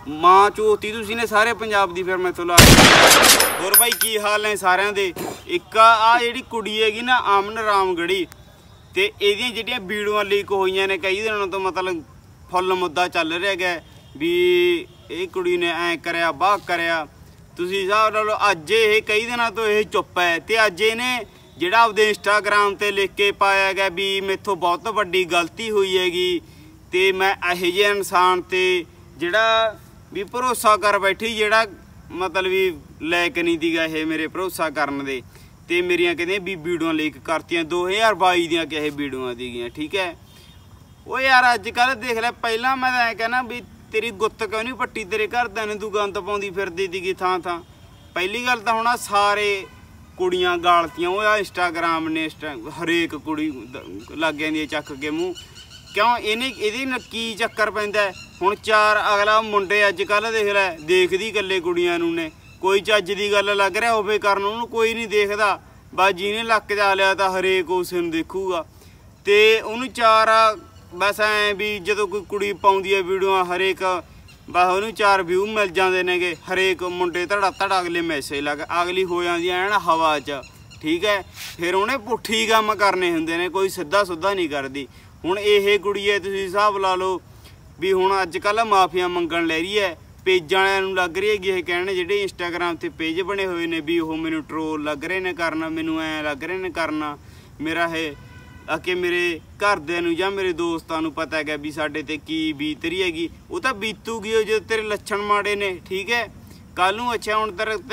ਮਾਂ ਝੋਤੀ ਤੁਸੀਂ ਨੇ ਸਾਰੇ ਪੰਜਾਬ ਦੀ। ਫਿਰ ਮੈਥੋਂ ਲਾ ਹੋਰ ਬਾਈ ਕੀ ਹਾਲ ਨੇ ਸਾਰਿਆਂ ਦੇ। ਇੱਕ ਆ ਜਿਹੜੀ ਕੁੜੀ ਹੈਗੀ ਨਾ ਅਮਨ ਰਾਮਗੜੀ, ਤੇ ਇਹਦੀਆਂ ਜਿਹੜੀਆਂ ਵੀਡੀਓਆਂ ਲੀਕ ਹੋਈਆਂ ਨੇ ਕਈ ਦਿਨਾਂ ਤੋਂ, ਮਤਲਬ ਫੁੱਲ ਮੁੱਦਾ ਚੱਲ ਰਿਹਾ ਹੈਗਾ ਵੀ ਇਹ ਕੁੜੀ ਨੇ ਐਂ ਕਰਿਆ ਬਾਹ ਕਰਿਆ। ਤੁਸੀਂ ਹਿਸਾਬ ਲਾ ਲਓ ਅੱਜ ਇਹ ਕਈ ਦਿਨਾਂ ਤੋਂ ਇਹ ਚੁੱਪ ਹੈ, ਤੇ ਅੱਜ ਇਹਨੇ ਜਿਹੜਾ ਆਪਦੇ ਇੰਸਟਾਗ੍ਰਾਮ ਤੇ ਲਿਖ ਕੇ ਪਾਇਆ ਗਿਆ ਵੀ ਮੈਥੋਂ ਬਹੁਤ ਵੱਡੀ ਗਲਤੀ ਹੋਈ ਹੈਗੀ, ਤੇ ਮੈਂ ਇਹੋ ਜਿਹੇ ਇਨਸਾਨ ਤੇ ਜਿਹੜਾ ਵੀ ਭਰੋਸਾ ਕਰ ਬੈਠੀ, ਜਿਹੜਾ ਮਤਲਬ ਵੀ ਲਾਇਕ ਨਹੀਂ ਸੀਗਾ ਇਹ ਮੇਰੇ ਭਰੋਸਾ ਕਰਨ ਦੇ, ਤੇ ਮੇਰੀਆਂ ਕਹਿੰਦੇ ਵੀ ਵੀਡੀਓ ਲੀਕ ਕਰਤੀਆਂ 2022 ਦੀਆਂ ਕਿਸੇ ਵੀਡੀਓਆਂ ਸੀਗੀਆਂ। ਠੀਕ ਹੈ ਉਹ ਯਾਰ ਅੱਜ ਕੱਲ੍ਹ ਦੇਖ ਲੈ, ਪਹਿਲਾਂ ਮੈਂ ਤਾਂ ਐਂ ਕਹਿਣਾ ਵੀ ਤੇਰੀ ਗੁੱਤ ਕਿਉਂ ਨਹੀਂ ਪੱਟੀ, ਤੇਰੇ ਘਰਦਿਆਂ ਨੇ ਤੂੰ ਗੰਦ ਪਾਉਂਦੀ ਫਿਰਦੀ ਸੀਗੀ ਥਾਂ ਥਾਂ। ਪਹਿਲੀ ਗੱਲ ਤਾਂ ਹੁਣ ਸਾਰੇ ਕੁੜੀਆਂ ਗਾਲਤੀਆਂ, ਉਹ ਆ ਇੰਸਟਾਗ੍ਰਾਮ ਨੇ ਹਰੇਕ ਕੁੜੀ ਲੱਗ ਜਾਂਦੀ ਹੈ ਚੱਕ ਕੇ ਮੂੰਹ। ਕਿਉਂ ਇਹਦੇ ਕੀ ਚੱਕਰ ਪੈਂਦਾ ਹੁਣ? ਚਾਰ ਅਗਲਾ ਮੁੰਡੇ ਅੱਜ ਕੱਲ੍ਹ ਦੇਖ ਲੈ ਦੇਖਦੀ ਇਕੱਲੇ ਕੁੜੀਆਂ ਨੂੰ ਨੇ, ਕੋਈ ਚੱਜ ਦੀ ਗੱਲ ਲੱਗ ਰਿਹਾ ਹੋਵੇ ਕਰਨ ਉਹਨੂੰ ਕੋਈ ਨਹੀਂ ਦੇਖਦਾ, ਬਸ ਜਿਹਨੇ ਲੱਕ ਜਾ ਲਿਆ ਤਾਂ ਹਰੇਕ ਉਸ ਨੂੰ ਦੇਖੂਗਾ। ਤੇ ਉਹਨੂੰ ਚਾਰ ਬਸ ਐਂ ਵੀ ਜਦੋਂ ਕੋਈ ਕੁੜੀ ਪਾਉਂਦੀ ਹੈ ਵੀਡੀਓ ਹਰੇਕ, ਬਸ ਉਹਨੂੰ 4 ਵਿਊ ਮਿਲ ਜਾਂਦੇ ਨੇਗੇ, ਹਰੇਕ ਮੁੰਡੇ ਧੜਾ ਅਗਲੇ ਮੈਸੇਜ ਲੱਗ, ਅਗਲੀ ਹੋ ਜਾਂਦੀ ਐਨ ਹਵਾ 'ਚ। ਠੀਕ ਹੈ ਫਿਰ ਉਹਨੇ ਪੁੱਠੀ ਕੰਮ ਕਰਨੇ ਹੁੰਦੇ ਨੇ, ਕੋਈ ਸਿੱਧਾ ਸੁੱਧਾ ਨਹੀਂ ਕਰਦੀ। ਹੁਣ ਇਹ ਕੁੜੀ ਹੈ ਤੁਸੀਂ ਹਿਸਾਬ ਲਾ ਲਓ ਵੀ ਹੁਣ ਅੱਜ ਕੱਲ੍ਹ ਮਾਫੀਆਂ ਮੰਗਣ ਲੈ ਰਹੀ ਹੈ, ਪੇਜਾਂ ਵਾਲਿਆਂ ਨੂੰ ਲੱਗ ਰਹੀ ਹੈਗੀ ਇਹ ਕਹਿਣ, ਜਿਹੜੇ ਇੰਸਟਾਗ੍ਰਾਮ 'ਤੇ ਪੇਜ ਬਣੇ ਹੋਏ ਨੇ ਵੀ ਉਹ ਮੈਨੂੰ ਟਰੋਲ ਲੱਗ ਰਹੇ ਨੇ ਕਰਨਾ, ਮੈਨੂੰ ਐਂ ਲੱਗ ਰਹੇ ਨੇ ਕਰਨਾ, ਮੇਰਾ ਇਹ ਕਿ ਮੇਰੇ ਘਰਦਿਆਂ ਨੂੰ ਜਾਂ ਮੇਰੇ ਦੋਸਤਾਂ ਨੂੰ ਪਤਾ ਹੈਗਾ ਵੀ ਸਾਡੇ ਤੇ ਕੀ ਬੀਤ ਰਹੀ ਹੈਗੀ। ਉਹ ਤਾਂ ਬੀਤੂਗੀ ਉਹ ਜਦੋਂ ਤੇਰੇ ਲੱਛਣ ਮਾੜੇ ਨੇ। ਠੀਕ ਹੈ ਕੱਲ੍ਹ ਨੂੰ ਅੱਛਾ ਹੁਣ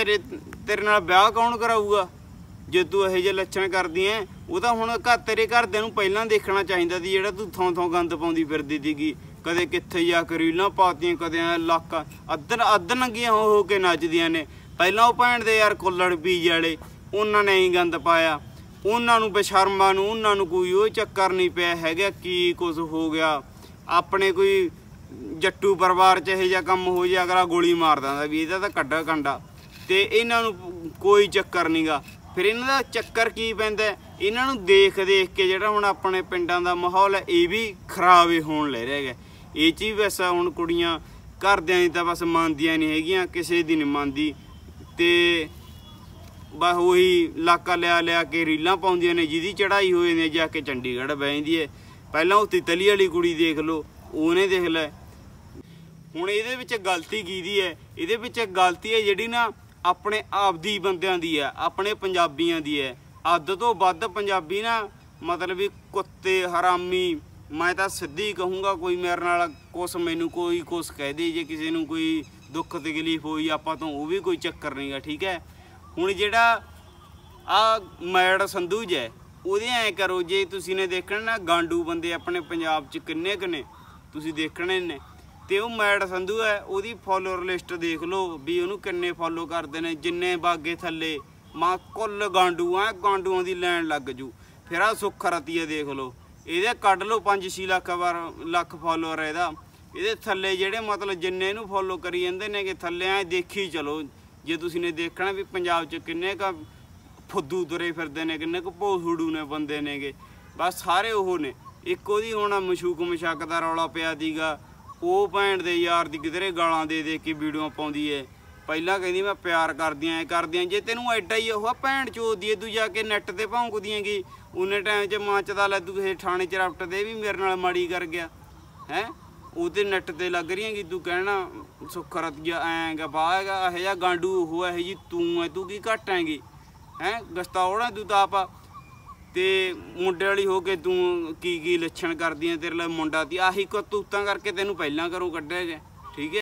ਤੇਰੇ ਨਾਲ ਵਿਆਹ ਕੌਣ ਕਰਾਊਗਾ ਜੇ ਤੂੰ ਇਹੋ ਜਿਹੇ ਲੱਛਣ ਕਰਦੀ ਐ? ਉਹ ਤਾਂ ਹੁਣ ਤੇਰੇ ਘਰਦਿਆਂ ਨੂੰ ਪਹਿਲਾਂ ਦੇਖਣਾ ਚਾਹੀਦਾ ਸੀ, ਜਿਹੜਾ ਤੂੰ ਥੋਂ ਗੰਦ ਪਾਉਂਦੀ ਫਿਰਦੀ ਸੀਗੀ, ਕਦੇ ਕਿੱਥੇ ਜਾ ਕੇ ਰੀਲਾਂ ਪਾਤੀਆਂ, ਕਦੇ ਲੱਕ ਅੱਧ ਨੰਗੀਆਂ ਹੋ ਕੇ ਨੱਚਦੀਆਂ ਨੇ। ਪਹਿਲਾਂ ਉਹ ਭੈਣ ਦੇ ਯਾਰ ਕੁੱਲੜ ਪੀਜੇ ਵਾਲੇ ਉਹਨਾਂ ਨੇ ਹੀ ਗੰਦ ਪਾਇਆ, ਉਹਨਾਂ ਨੂੰ ਬੇਸ਼ਰਮਾਂ ਨੂੰ, ਉਹਨਾਂ ਨੂੰ ਕੋਈ ਉਹ ਚੱਕਰ ਨਹੀਂ ਪਿਆ ਹੈਗਾ ਕੀ ਕੁਝ ਹੋ ਗਿਆ। ਆਪਣੇ ਕੋਈ ਜੱਟੂ ਪਰਿਵਾਰ 'ਚ ਇਹੋ ਜਿਹਾ ਕੰਮ ਹੋ ਜਾਏ ਅਗਲਾ ਗੋਲੀ ਮਾਰ ਦਿੰਦਾ ਵੀ ਇਹਦਾ ਤਾਂ ਕੱਢਾ ਕੰਡਾ, ਤੇ ਇਹਨਾਂ ਨੂੰ ਕੋਈ ਚੱਕਰ ਨਹੀਂ ਗਾ। ਫਿਰ ਇਹਨਾਂ ਦਾ ਚੱਕਰ ਕੀ ਪੈਂਦਾ, ਇਹਨਾਂ ਨੂੰ ਦੇਖ ਕੇ ਜਿਹੜਾ ਹੁਣ ਆਪਣੇ ਪਿੰਡਾਂ ਦਾ ਮਾਹੌਲ ਹੈ ਇਹ ਵੀ ਖਰਾਬ ਹੋਣ ਲੈ ਰਿਹਾ ਹੈਗਾ। ਇਹ 'ਚ ਹੀ ਬਸ ਹੁਣ ਕੁੜੀਆਂ ਘਰਦਿਆਂ ਦੀ ਤਾਂ ਬਸ ਮੰਨਦੀਆਂ ਨਹੀਂ ਹੈਗੀਆਂ, ਕਿਸੇ ਦੀ ਨਹੀਂ ਮੰਨਦੀ, ਤੇ ਬਸ ਉਹੀ ਇਲਾਕਾ ਲਿਆ ਕੇ ਰੀਲਾਂ ਪਾਉਂਦੀਆਂ ਨੇ, ਜਿਹਦੀ ਚੜ੍ਹਾਈ ਹੋਏ ਨੇ ਜਾ ਕੇ ਚੰਡੀਗੜ੍ਹ ਬਹਿ ਜਾਂਦੀ ਹੈ। ਪਹਿਲਾਂ ਉਹ ਤਿਤਲੀ ਵਾਲੀ ਕੁੜੀ ਦੇਖ ਲਓ, ਉਹਨੇ ਦੇਖ ਲੈ। ਹੁਣ ਇਹਦੇ ਵਿੱਚ ਗਲਤੀ ਕਿਹਦੀ ਹੈ? ਇਹਦੇ ਵਿੱਚ ਗਲਤੀ ਹੈ ਜਿਹੜੀ ਨਾ ਆਪਣੇ ਆਪਦੀ ਬੰਦਿਆਂ ਦੀ ਹੈ, ਆਪਣੇ ਪੰਜਾਬੀਆਂ ਦੀ ਹੈ। ਅੱਧ ਤੋਂ ਵੱਧ ਪੰਜਾਬੀ ਨਾ ਮਤਲਬ ਵੀ ਕੁੱਤੇ ਹਰਾਮੀ, ਮੈਂ ਤਾਂ ਸਿੱਧੀ ਕਹੂੰਗਾ, ਕੋਈ ਮੇਰੇ ਨਾਲ ਮੈਨੂੰ ਕੋਈ ਕੁਛ ਕਹਿ ਦੇ, ਜੇ ਕਿਸੇ ਨੂੰ ਕੋਈ ਦੁੱਖ ਤਕਲੀਫ ਹੋਈ ਆਪਾਂ ਤੋਂ ਉਹ ਵੀ ਕੋਈ ਚੱਕਰ ਨਹੀਂ ਗਾ। ਠੀਕ ਹੈ ਹੁਣ ਜਿਹੜਾ ਆ ਮੈਡ ਸੰਧੂ ਹੈ ਉਹਦੇ ਐਂ ਕਰੋ, ਜੇ ਤੁਸੀਂ ਨੇ ਦੇਖਣਾ ਨਾ ਗਾਂਡੂ ਬੰਦੇ ਆਪਣੇ ਪੰਜਾਬ 'ਚ ਕਿੰਨੇ ਕੁ ਨੇ ਤੁਸੀਂ ਦੇਖਣੇ ਨੇ, ਤੇ ਉਹ ਮੈਡ ਸੰਧੂ ਹੈ ਉਹਦੀ ਫੋਲੋਅਰ ਲਿਸਟ ਦੇਖ ਲਓ ਵੀ ਉਹਨੂੰ ਕਿੰਨੇ ਫੋਲੋ ਕਰਦੇ ਨੇ, ਜਿੰਨੇ ਬਾਗੇ ਥੱਲੇ ਮਾਂ ਕੁੱਲ ਗਾਂਡੂ ਆ, ਗਾਂਡੂਆਂ ਦੀ ਲੈਣ ਲੱਗ ਜੂ। ਫਿਰ ਆ ਸੁੱਖ ਰਤੀਆ ਦੇਖ ਲਓ, ਇਹਦੇ ਕੱਢ ਲਓ 5-6 ਲੱਖ ਫੋਲੋਅਰ ਇਹਦੇ ਥੱਲੇ ਜਿਹੜੇ ਮਤਲਬ ਜਿੰਨੇ ਇਹਨੂੰ ਫੋਲੋ ਕਰੀ ਜਾਂਦੇ ਨੇ ਕਿ ਥੱਲੇ ਐ ਦੇਖੀ ਚਲੋ। ਜੇ ਤੁਸੀਂ ਨੇ ਦੇਖਣਾ ਵੀ ਪੰਜਾਬ 'ਚ ਕਿੰਨੇ ਕੁ ਫੁੱਦੂ ਤੁਰੇ ਫਿਰਦੇ ਨੇ, ਕਿੰਨੇ ਕੁ ਭੋਸੜੂ ਨੇ ਬੰਦੇ ਨੇਗੇ, ਬਸ ਸਾਰੇ ਉਹ ਨੇ। ਇੱਕ ਉਹਦੀ ਹੁਣ ਮਸ਼ੂਕ ਦਾ ਰੌਲਾ ਪਿਆ ਸੀਗਾ, ਉਹ ਭੈਣ ਦੇ ਯਾਰ ਦੀ ਕਿਧਰੇ ਗਾਲਾਂ ਦੇ ਕੇ ਵੀਡੀਓ ਪਾਉਂਦੀ ਹੈ। ਪਹਿਲਾਂ ਕਹਿੰਦੀ ਮੈਂ ਪਿਆਰ ਕਰਦੀਆਂ ਐ ਕਰਦੀਆਂ, ਜੇ ਤੈਨੂੰ ਐਡਾ ਹੀ ਉਹ ਭੈਣ ਚੋਦੀ ਹੈ ਤੂੰ ਜਾ ਕੇ ਨੈੱਟ 'ਤੇ ਭੌਂਕਦੀਆਂ ਗੀ, ਉਹਨੇ ਟਾਈਮ 'ਚ ਮੱਚਦਾ ਲੈ ਤੂੰ ਕਿਸੇ ਥਾਣੇ 'ਚ ਰਫਟ ਦੇ ਵੀ ਮੇਰੇ ਨਾਲ ਮਾੜੀ ਕਰ ਗਿਆ ਹੈ, ਉਹਦੇ ਨੈੱਟ 'ਤੇ ਲੱਗ ਰਹੀ ਹੈਗੀ ਤੂੰ ਕਹਿਣਾ ਸੁੱਖ ਰਤੀਆ ਐਂਗਾ ਬਾਹ ਹੈਗਾ, ਇਹੋ ਜਿਹਾ ਗਾਂਡੂ ਉਹ ਇਹੋ ਜਿਹੀ ਤੂੰ ਹੈ, ਤੂੰ ਕੀ ਘੱਟ ਹੈਗੀ ਹੈਂ, ਗਸਤੌੜਾ ਤੂੰ ਤਾਂ ਆਪਾਂ, ਤੇ ਮੁੰਡੇ ਵਾਲੀ ਹੋ ਕੇ ਤੂੰ ਕੀ ਲੱਛਣ ਕਰਦੀ ਹੈ, ਤੇਰੇ ਲਈ ਮੁੰਡਾ ਤੀ ਆਹੀ ਕਰਤੂਤਾਂ ਕਰਕੇ ਤੈਨੂੰ ਪਹਿਲਾਂ ਘਰੋਂ ਕੱਢਿਆ ਗਿਆ। ਠੀਕ ਹੈ।